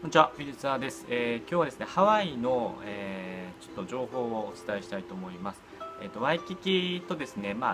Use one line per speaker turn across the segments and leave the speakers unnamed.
こんにちは、藤沢です。今日はですね、ハワイの、ちょっと情報をお伝えしたいと思います。ワイキキとですね、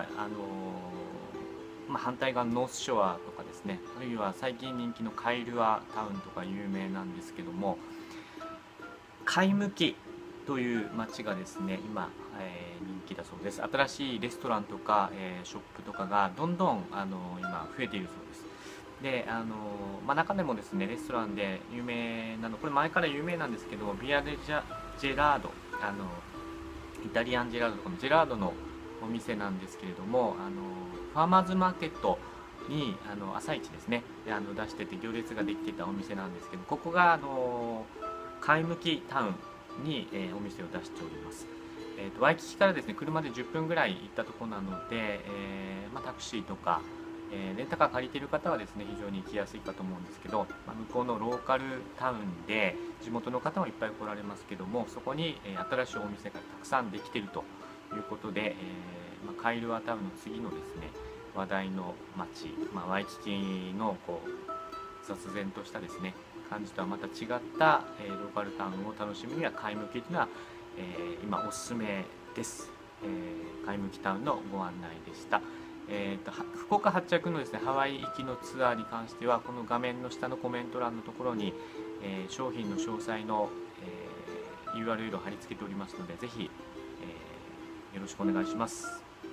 反対側のノースショアとかですね、あるいは最近人気のカイルアタウンとか有名なんですけども、カイムキという街がですね、今、人気だそうです。新しいレストランとか、ショップとかがどんどん今増えているそうです。で中でもですねレストランで有名なの、これ前から有名なんですけど、ビアデジェラード、イタリアンジェラードとかのジェラードのお店なんですけれども、ファーマーズマーケットに朝市ですねで出してて行列ができていたお店なんですけど、ここが貝むきタウンに、お店を出しております。ワイキキからですね車で10分ぐらい行ったところなので、タクシーとか、レンタカー借りている方はですね非常に行きやすいかと思うんですけど、向こうのローカルタウンで地元の方もいっぱい来られますけども、そこに、新しいお店がたくさんできているということで、カイルアタウンの次のですね話題の街、ワイキキのこう雑然としたですね感じとはまた違った、ローカルタウンを楽しむには貝むきというのは、今おすすめです。貝むきタウンのご案内でした。福岡発着のですねハワイ行きのツアーに関しては、この画面の下のコメント欄のところに、商品の詳細の、URL を貼り付けておりますので、ぜひ、よろしくお願いします。